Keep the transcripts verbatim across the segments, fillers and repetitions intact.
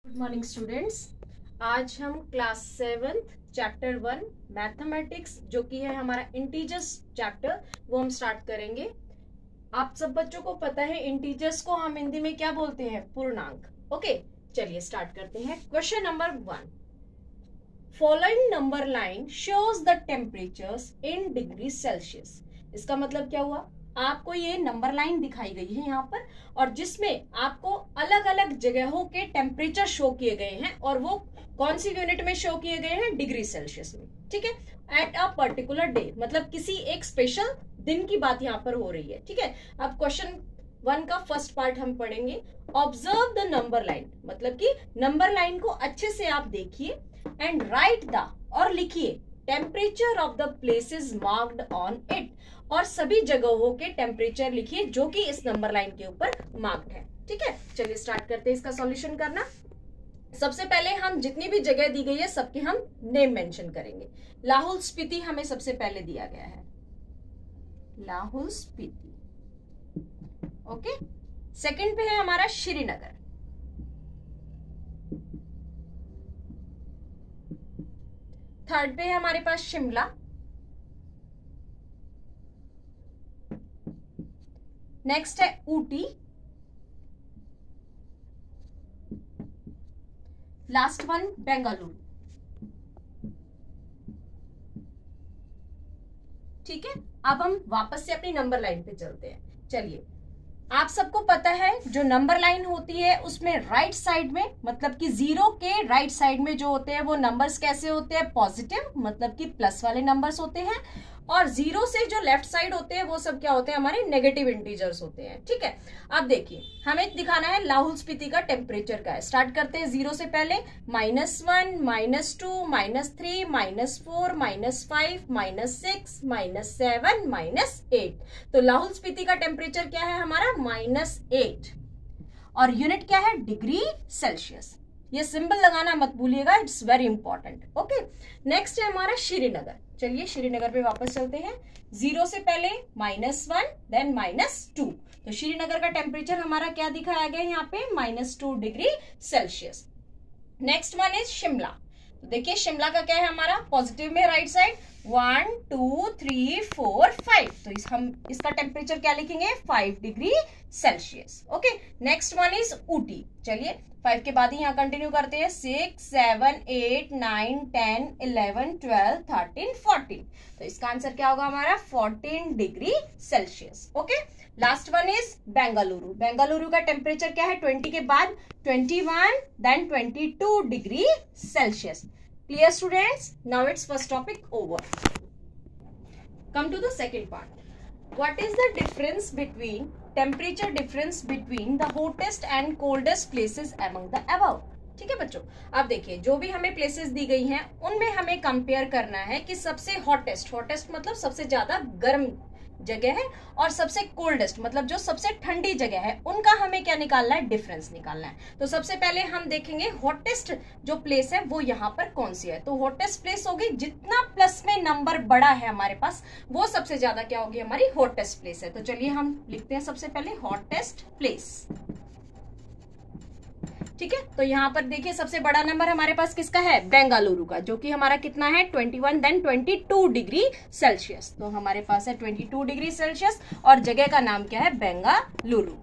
Good morning students. आज हम class seventh chapter one mathematics जो कि है हमारा इंटीजर्स चैप्टर वो हम स्टार्ट करेंगे। आप सब बच्चों को पता है इंटीजर्स को हम हिंदी में क्या बोलते हैं? पूर्णांक। ओके, चलिए स्टार्ट करते हैं। Question number one, following number line shows the temperatures in degree Celsius. इसका मतलब क्या हुआ? आपको ये नंबर लाइन दिखाई गई है यहाँ पर और जिसमें आपको अलग अलग जगहों के टेम्परेचर शो किए गए हैं और वो कौन सी यूनिट में शो किए गए हैं? डिग्री सेल्सियस में। ठीक है, एट अ पर्टिकुलर डे, मतलब किसी एक स्पेशल दिन की बात यहाँ पर हो रही है। ठीक है, अब क्वेश्चन वन का फर्स्ट पार्ट हम पढ़ेंगे। ऑब्जर्व द नंबर लाइन, मतलब कि नंबर लाइन को अच्छे से आप देखिए एंड राइट द, और लिखिए temperature of the places marked on it, और सभी जगहों के टेम्परेचर लिखिए जो कि इस नंबर लाइन के ऊपर मार्क्ड है। ठीक है, चलिए स्टार्ट करते हैं इसका सॉल्यूशन करना। सबसे पहले हम जितनी भी जगह दी गई है सबके हम नेम मेंशन करेंगे। लाहौल स्पीति हमें सबसे पहले दिया गया है, लाहौल स्पीति। ओके, सेकंड पे है हमारा श्रीनगर, थर्ड पे है हमारे पास शिमला, नेक्स्ट है ऊटी, लास्ट वन बेंगलुरु। ठीक है, अब हम वापस से अपनी नंबर लाइन पे चलते हैं। चलिए, आप सबको पता है जो नंबर लाइन होती है उसमें राइट साइड में, मतलब कि जीरो के राइट साइड में जो होते हैं वो नंबर्स कैसे होते हैं? पॉजिटिव, मतलब कि प्लस वाले नंबर्स होते हैं, और जीरो से जो लेफ्ट साइड होते हैं वो सब क्या होते हैं? हमारे नेगेटिव इंटीजर्स होते हैं। ठीक है, अब देखिए हमें दिखाना है लाहौल स्पीति का टेम्परेचर का है। स्टार्ट करते हैं जीरो से पहले। Minus one, minus two, minus three, minus four, minus five, minus six, minus seven, minus eight. तो लाहौल स्पीति का टेम्परेचर क्या है हमारा? माइनस एट, और यूनिट क्या है? Degree Celsius. ये सिंबल लगाना मत भूलिएगा, it's very important. Okay, next है हमारा श्रीनगर। चलिए श्रीनगर पे वापस चलते हैं। जीरो से पहले minus one, then minus two. तो श्रीनगर का टेम्परेचर हमारा क्या दिखाया गया यहाँ पे? Minus two degree Celsius. Next one is Shimla. तो देखिए शिमला का क्या है हमारा? पॉजिटिव में right side, one two three four five. तो इस हम इसका टेम्परेचर क्या लिखेंगे? Five degree Celsius. Okay, next one is Ooty. चलिए फाइव के बाद ही यहाँ कंटिन्यू करते हैं। Six, seven, eight, nine, ten, eleven, twelve, thirteen, fourteen. तो इसका आंसर क्या होगा हमारा? Fourteen degree Celsius. Okay, last one is Bengaluru. Bengaluru का टेम्परेचर क्या है? ट्वेंटी के बाद twenty one, then twenty two degree Celsius. Clear students? Now it's first topic over. Come to the second part. What is the difference between temperature difference between the hottest and coldest places among the above? ठीक है बच्चों, अब देखिए जो भी हमें places दी गई हैं उनमें हमें कंपेयर करना है कि सबसे हॉटेस्ट, हॉटेस्ट मतलब सबसे ज्यादा गर्म जगह है, और सबसे कोल्डेस्ट मतलब जो सबसे ठंडी जगह है, उनका हमें क्या निकालना है? डिफरेंस निकालना है। तो सबसे पहले हम देखेंगे हॉटेस्ट जो प्लेस है वो यहाँ पर कौन सी है। तो हॉटेस्ट प्लेस होगी, जितना प्लस में नंबर बड़ा है हमारे पास वो सबसे ज्यादा क्या होगी? हमारी हॉटेस्ट प्लेस है। तो चलिए हम लिखते हैं सबसे पहले हॉटेस्ट प्लेस। ठीक है, तो यहाँ पर देखिए सबसे बड़ा नंबर हमारे पास किसका है? बेंगलुरु का, जो कि हमारा कितना है? Twenty one, then twenty two degree Celsius. तो हमारे पास है ट्वेंटी टू डिग्री सेल्सियस और जगह का नाम क्या है? बेंगलुरु।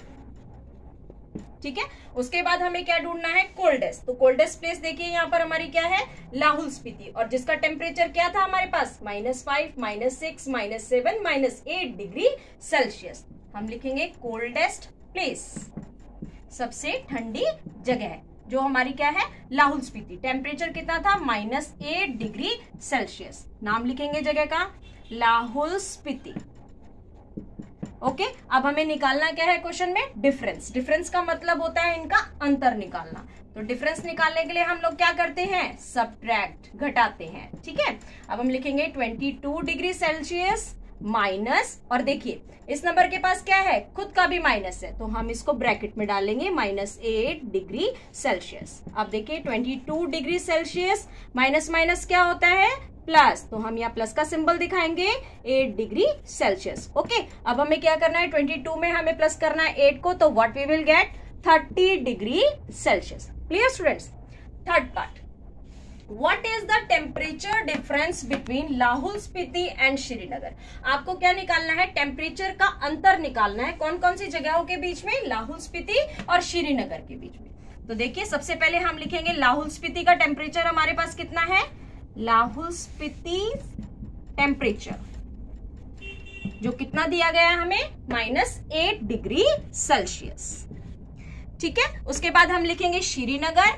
ठीक है, उसके बाद हमें क्या ढूंढना है? कोल्डेस्ट। तो कोल्डेस्ट प्लेस देखिए यहाँ पर हमारी क्या है? लाहौल स्पीति, और जिसका टेम्परेचर क्या था हमारे पास? Minus five, minus six, minus seven, minus eight degree Celsius. हम लिखेंगे कोल्डेस्ट प्लेस, सबसे ठंडी जगह जो हमारी क्या है? लाहौल स्पीति। टेम्परेचर कितना था? Minus eight degree Celsius. नाम लिखेंगे जगह का? लाहौल स्पीति। ओके, अब हमें निकालना क्या है क्वेश्चन में? डिफरेंस। डिफरेंस का मतलब होता है इनका अंतर निकालना। तो डिफरेंस निकालने के लिए हम लोग क्या करते हैं? सबट्रैक्ट, घटाते हैं। ठीक है, अब हम लिखेंगे twenty two degree Celsius minus, और देखिए इस नंबर के पास क्या है? खुद का भी माइनस है, तो हम इसको ब्रैकेट में डालेंगे, माइनस एट डिग्री सेल्सियस। अब देखिए twenty two degree Celsius minus minus क्या होता है? प्लस, तो हम यहाँ प्लस का सिंबल दिखाएंगे, एट डिग्री सेल्सियस। ओके, अब हमें क्या करना है, ट्वेंटी टू में हमें प्लस करना है एट को, तो what we will get thirty degree Celsius. Clear students? Third part, what is the temperature difference between Lahaul Spiti and Srinagar? आपको क्या निकालना है? टेम्परेचर का अंतर निकालना है। कौन कौन सी जगहों के बीच में? लाहौल स्पीति और श्रीनगर के बीच में। तो देखिए, सबसे पहले हम लिखेंगे लाहौल स्पीति का टेम्परेचर हमारे पास कितना है? लाहौल स्पीति टेम्परेचर जो कितना दिया गया है हमें? Minus eight degree Celsius. ठीक है, उसके बाद हम लिखेंगे श्रीनगर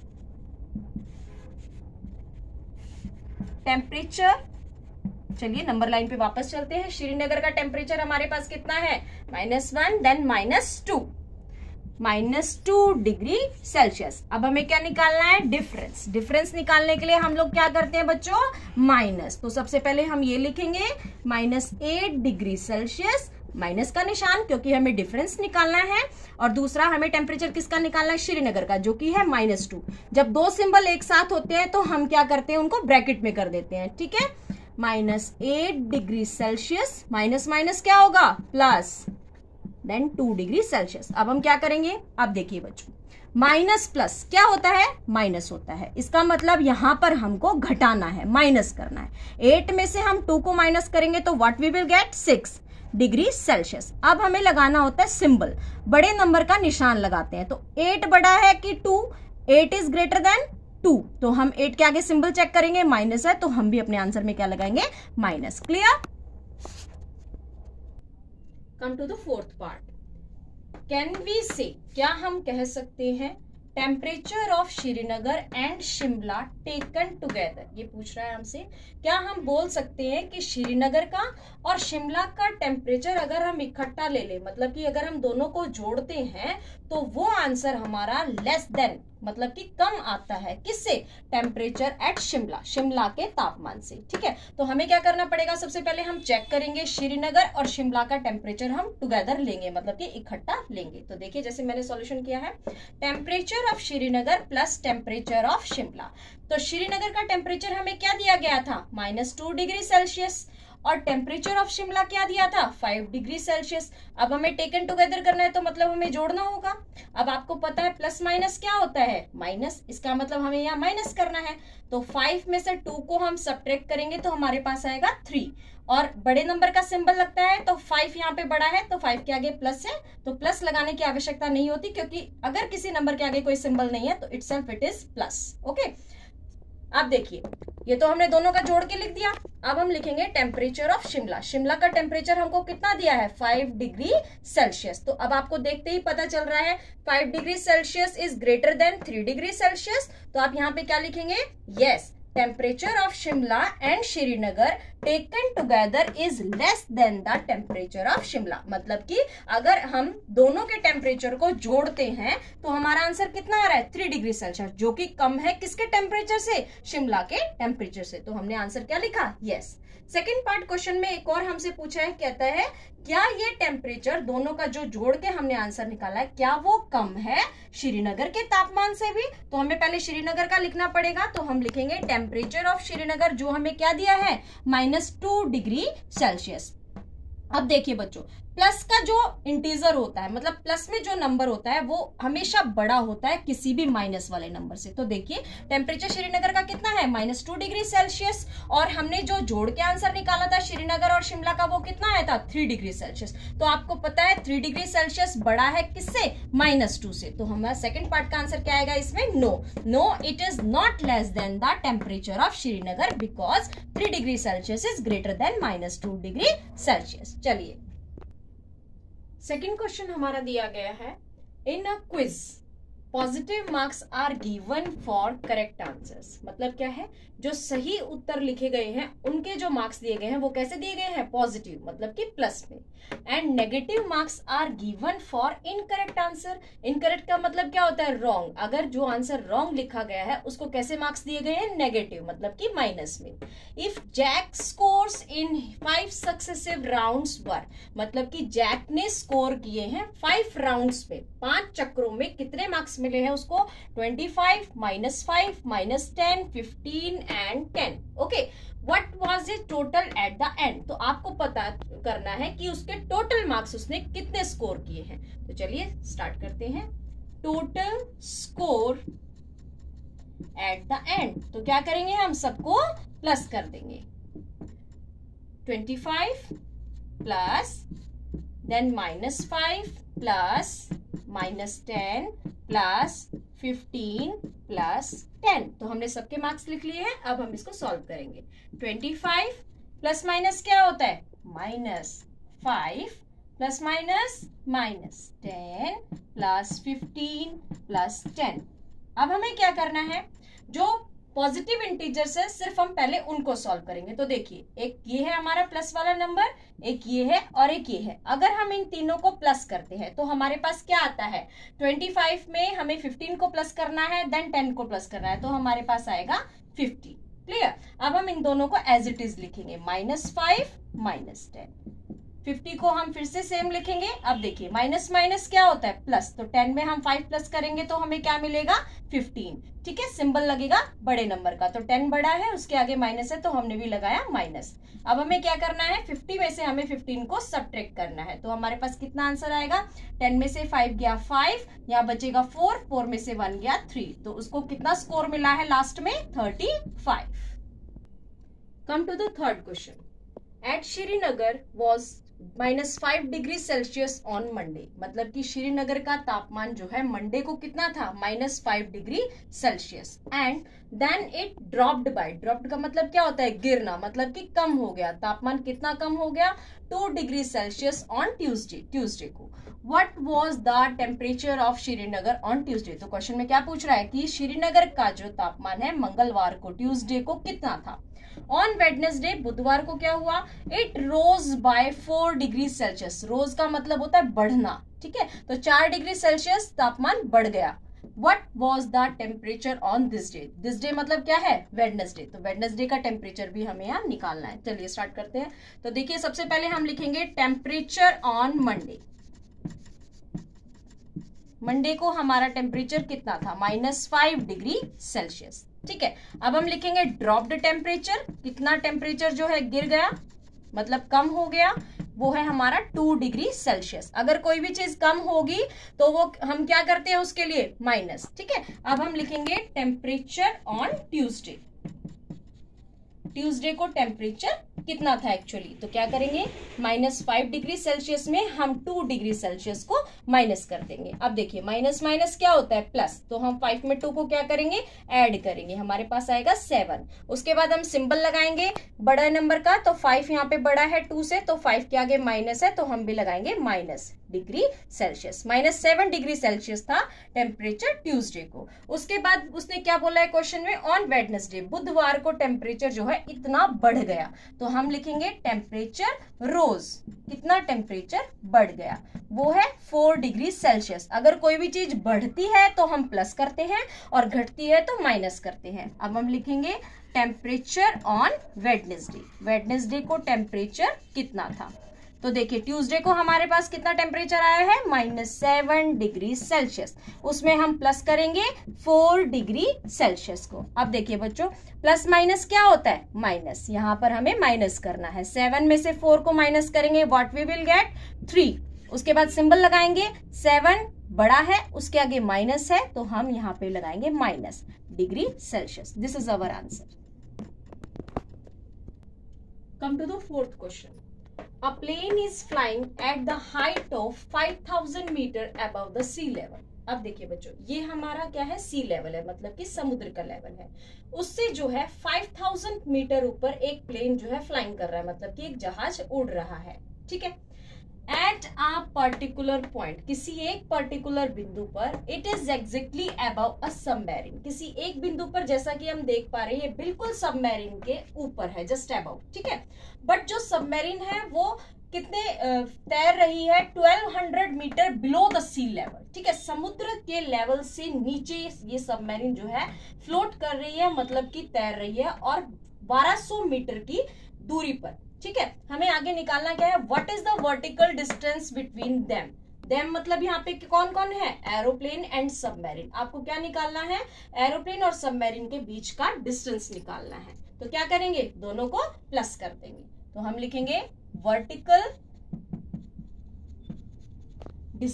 टेम्परेचर। चलिए नंबर लाइन पे वापस चलते हैं। श्रीनगर का टेम्परेचर हमारे पास कितना है? Minus one, then minus two, minus two degree Celsius. अब हमें क्या निकालना है? डिफरेंस। डिफरेंस निकालने के लिए हम लोग क्या करते हैं बच्चों? माइनस। तो सबसे पहले हम ये लिखेंगे minus eight degree Celsius, minus का निशान क्योंकि हमें डिफरेंस निकालना है, और दूसरा हमें टेम्परेचर किसका निकालना है? श्रीनगर का, जो कि है माइनस टू। जब दो सिंबल एक साथ होते हैं तो हम क्या करते हैं? उनको ब्रैकेट में कर देते हैं। ठीक है, minus eight degree Celsius, minus minus क्या होगा? Plus, then two degree Celsius. अब हम क्या करेंगे? अब देखिए बच्चों, माइनस प्लस क्या होता है? माइनस होता है। इसका मतलब यहां पर हमको घटाना है, माइनस करना है। एट में से हम टू को माइनस करेंगे तो what we will get? Six degree Celsius. अब हमें लगाना होता है सिंबल, बड़े नंबर का निशान लगाते हैं। तो एट बड़ा है कि two? Eight is greater than two, तो हम एट के आगे सिंबल चेक करेंगे, माइनस है, तो हम भी अपने आंसर में क्या लगाएंगे? Minus. Clear? Come to the fourth part. Can we say, क्या हम कह सकते हैं temperature of Srinagar and Shimla taken together? ये पूछ रहा है हमसे। क्या हम बोल सकते हैं कि श्रीनगर का और शिमला का टेम्परेचर अगर हम इकट्ठा ले लें, मतलब कि अगर हम दोनों को जोड़ते हैं तो वो आंसर हमारा लेस देन, मतलब कि कम आता है किससे? टेम्परेचर एट शिमला, शिमला के तापमान से। ठीक है, तो हमें क्या करना पड़ेगा? सबसे पहले हम चेक करेंगे श्रीनगर और शिमला का टेम्परेचर हम टुगेदर लेंगे, मतलब कि इकट्ठा लेंगे। तो देखिए, जैसे मैंने सॉल्यूशन किया है, temperature of Srinagar plus temperature of Shimla. तो श्रीनगर का टेम्परेचर हमें क्या दिया गया था? माइनस टू डिग्री सेल्सियस, और टेम्परेचर ऑफ शिमला क्या दिया था? Five degree Celsius. अब हमें टेकन टुगेदर करना है तो मतलब हमें जोड़ना होगा। अब आपको पता है प्लस माइनस क्या होता है? माइनस। इसका मतलब हमें यहाँ माइनस करना है। तो फाइव में से टू को हम सब्ट्रैक्ट करेंगे तो हमारे पास आएगा थ्री, और बड़े नंबर का सिंबल लगता है तो फाइव यहाँ पे बड़ा है तो फाइव के आगे प्लस है, तो प्लस लगाने की आवश्यकता नहीं होती, क्योंकि अगर किसी नंबर के आगे कोई सिंबल नहीं है तो itself it is plus. Okay, अब देखिए, ये तो हमने दोनों का जोड़ के लिख दिया। अब हम लिखेंगे टेम्परेचर ऑफ शिमला। शिमला का टेम्परेचर हमको कितना दिया है? Five degree Celsius. तो अब आपको देखते ही पता चल रहा है five degree Celsius is greater than three degree Celsius. तो आप यहाँ पे क्या लिखेंगे? Yes, temperature of Shimla and Srinagar taken together is less than the temperature of Shimla. मतलब कि अगर हम दोनों के टेम्परेचर को जोड़ते हैं तो हमारा आंसर कितना आ रहा है? थ्री डिग्री सेल्सियस, जो कि कम है किसके टेम्परेचर से? शिमला के टेम्परेचर से। तो हमने आंसर क्या लिखा? यस। सेकेंड पार्ट क्वेश्चन में एक और हमसे पूछा है, कहता है क्या ये टेम्परेचर दोनों का जो जोड़ के हमने आंसर निकाला है, क्या वो कम है श्रीनगर के तापमान से भी? तो हमें पहले श्रीनगर का लिखना पड़ेगा। तो हम लिखेंगे टेम्परेचर ऑफ श्रीनगर, जो हमें क्या दिया है? Minus two degree Celsius. अब देखिए बच्चों, प्लस का जो इंटीजर होता है, मतलब प्लस में जो नंबर होता है वो हमेशा बड़ा होता है किसी भी माइनस वाले नंबर से। तो देखिए, टेम्परेचर श्रीनगर का कितना है? माइनस टू डिग्री सेल्सियस, और हमने जो जोड़ के आंसर निकाला था श्रीनगर और शिमला का, वो कितना आया था? Three degree Celsius. तो आपको पता है थ्री डिग्री सेल्सियस बड़ा है किससे? माइनस टू से। तो हमारा सेकेंड पार्ट का आंसर क्या आएगा इसमें? No. No, it is not less than the temperature of Srinagar because three degree Celsius is greater than minus two degree Celsius. चलिए, सेकेंड क्वेश्चन हमारा दिया गया है, in a quiz positive marks are given for correct answers. मतलब क्या है? जो सही उत्तर लिखे गए हैं उनके जो मार्क्स दिए गए हैं वो कैसे दिए गए हैं? पॉजिटिव, मतलब कि प्लस में। And negative marks are given for incorrect answer. Incorrect का मतलब क्या होता है? रॉन्ग। अगर जो आंसर रॉन्ग लिखा गया है उसको कैसे मार्क्स दिए गए हैं? नेगेटिव, मतलब कि माइनस में। If Jack scores in five successive rounds were, मतलब कि जैक ने स्कोर किए हैं फाइव राउंड्स में, पांच चक्रों में कितने मार्क्स मिले हैं उसको? Twenty five, minus five, minus ten, fifteen and ten. Okay, what was it total at the end? तो आपको पता करना है कि उसके टोटल मार्क्स उसने कितने स्कोर किए हैं। तो चलिए स्टार्ट करते हैं। Total score at the end. तो क्या करेंगे, हम सबको प्लस कर देंगे। Twenty five plus then minus five plus minus ten plus fifteen plus ten. तो हमने सबके मार्क्स लिख लिए हैं। अब हम इसको सॉल्व करेंगे। ट्वेंटी फाइव प्लस माइनस क्या होता है, minus five plus minus minus ten plus fifteen plus ten. अब हमें क्या करना है, जो पॉजिटिव इंटीजर्स है सिर्फ हम पहले उनको सॉल्व करेंगे। तो देखिए, एक ये है हमारा प्लस वाला नंबर, एक ये है और एक ये है। अगर हम इन तीनों को प्लस करते हैं तो हमारे पास क्या आता है, ट्वेंटी फाइव में हमें फिफ्टीन को प्लस करना है, देन टेन को प्लस करना है, तो हमारे पास आएगा फिफ्टी। क्लियर। अब हम इन दोनों को एज इट इज लिखेंगे, minus five minus ten. Fifty को हम फिर से सेम लिखेंगे। अब देखिए, माइनस माइनस क्या होता है, प्लस। तो टेन में हम फाइव प्लस करेंगे तो हमें क्या मिलेगा, फिफ्टीन। ठीक है, सिंबल लगेगा बड़े नंबर का। तो टेन बड़ा है, उसके आगे माइनस है, तो हमने भी लगाया माइनस। अब हमें क्या करना है, फिफ्टी में से हमें फिफ्टीन को सब्ट्रैक्ट करना है। तो हमारे पास कितना आंसर आएगा, टेन में से फाइव गया फाइव, यहाँ बचेगा फोर, फोर में से वन गया थ्री। तो उसको कितना स्कोर मिला है लास्ट में, thirty five. Come to the third question. At Srinagar was minus five degree Celsius on Monday. मतलब कि श्रीनगर का तापमान जो है मंडे को कितना था, minus five degree Celsius. And then it dropped by, dropped का मतलब क्या होता है, गिरना, मतलब कि कम हो गया। तापमान कितना कम हो गया, two degree Celsius on Tuesday, Tuesday को। What was the temperature of Srinagar on Tuesday. तो क्वेश्चन में क्या पूछ रहा है कि श्रीनगर का जो तापमान है मंगलवार को, ट्यूसडे को कितना था। ऑन वेडनेसडे, बुधवार को क्या हुआ, it rose by four degree Celsius. Rose का मतलब होता है बढ़ना। ठीक है, तो चार डिग्री सेल्सियस तापमान बढ़ गया। What was the temperature on this day. This day मतलब क्या है, वेडनेसडे। तो वेडनेसडे का टेम्परेचर भी हमें यहाँ निकालना है। चलिए स्टार्ट करते हैं। तो देखिए, सबसे पहले हम लिखेंगे टेम्परेचर ऑन मंडे। मंडे को हमारा टेम्परेचर कितना था, माइनस फाइव डिग्री सेल्सियस। ठीक है, अब हम लिखेंगे ड्रॉप्ड टेम्परेचर। कितना टेम्परेचर जो है गिर गया, मतलब कम हो गया, वो है हमारा टू डिग्री सेल्सियस। अगर कोई भी चीज कम होगी तो वो हम क्या करते हैं उसके लिए, माइनस। ठीक है, अब हम लिखेंगे टेम्परेचर ऑन ट्यूसडे। ट्यूसडे को टेम्परेचर कितना था एक्चुअली, तो क्या करेंगे, माइनस फाइव डिग्री सेल्सियस में हम टू डिग्री सेल्सियस को माइनस कर देंगे। अब देखिए, माइनस माइनस क्या होता है, प्लस। तो हम फाइव में टू को क्या करेंगे, ऐड करेंगे, हमारे पास आएगा सेवन। उसके बाद हम सिंबल लगाएंगे बड़ा नंबर का। तो फाइव यहाँ पे बड़ा है टू से, तो फाइव के आगे माइनस है, तो हम भी लगाएंगे minus degree Celsius. Minus seven degree Celsius था टेम्परेचर ट्यूसडे को। उसके बाद उसने क्या बोला है क्वेश्चन में, ऑन वेडनेसडे, बुधवार को टेम्परेचर जो है इतना बढ़ गया। तो हम लिखेंगे टेम्परेचर रोज, कितना टेम्परेचर बढ़ गया, वो है फोर डिग्री सेल्सियस। अगर कोई भी चीज बढ़ती है तो हम प्लस करते हैं और घटती है तो माइनस करते हैं। अब हम लिखेंगे टेम्परेचर ऑन वेडनेसडे। वेडनेसडे को टेम्परेचर कितना था, तो देखिए ट्यूसडे को हमारे पास कितना टेम्परेचर आया है, माइनस सेवन डिग्री सेल्सियस। उसमें हम प्लस करेंगे फोर डिग्री सेल्सियस को। अब देखिए बच्चों, प्लस माइनस क्या होता है, माइनस। यहाँ पर हमें माइनस करना है। सेवन में से फोर को माइनस करेंगे, what we will get, three. उसके बाद सिंबल लगाएंगे, सेवन बड़ा है, उसके आगे माइनस है, तो हम यहाँ पे लगाएंगे minus degree Celsius. This is our answer. Come to the fourth question. A plane is flying at the height of five thousand meter above the sea level. अब देखिए बच्चों, ये हमारा क्या है, सी लेवल है, मतलब कि समुद्र का लेवल है। उससे जो है फाइव थाउजेंड मीटर ऊपर एक प्लेन जो है फ्लाइंग कर रहा है, मतलब कि एक जहाज उड़ रहा है। ठीक है, एट अ पर्टिकुलर पॉइंट, किसी एक पर्टिकुलर बिंदु पर, it is exactly above a submarine. किसी एक बिंदु पर, जैसा कि हम देख पा रहे हैं, बिल्कुल सबमरीन के ऊपर है, जस्ट अबव। ठीक है, बट जो सबमरीन है वो कितने तैर रही है, twelve hundred metre below the sea level. ठीक है, समुद्र के लेवल से नीचे ये सबमरीन जो है फ्लोट कर रही है, मतलब कि तैर रही है, और बारह सौ मीटर की दूरी पर। ठीक है, हमें आगे निकालना क्या है, what is the vertical distance between them. Them मतलब यहाँ पे कौन कौन है, एरोप्लेन एंड सबमरीन। आपको क्या निकालना है, एरोप्लेन और सबमरीन के बीच का डिस्टेंस निकालना है। तो क्या करेंगे, दोनों को प्लस कर देंगे। तो हम लिखेंगे vertical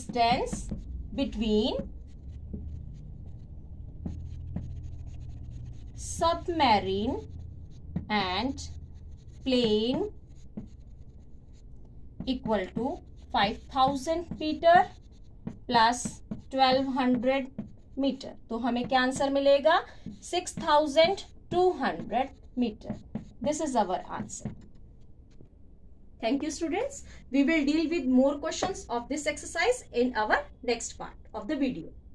distance between submarine and plane equal to five thousand metre plus twelve hundred metre. तो हमें क्या आंसर मिलेगा? Six thousand two hundred metre. This is our answer. Thank you students. We will deal with more questions of this exercise in our next part of the video.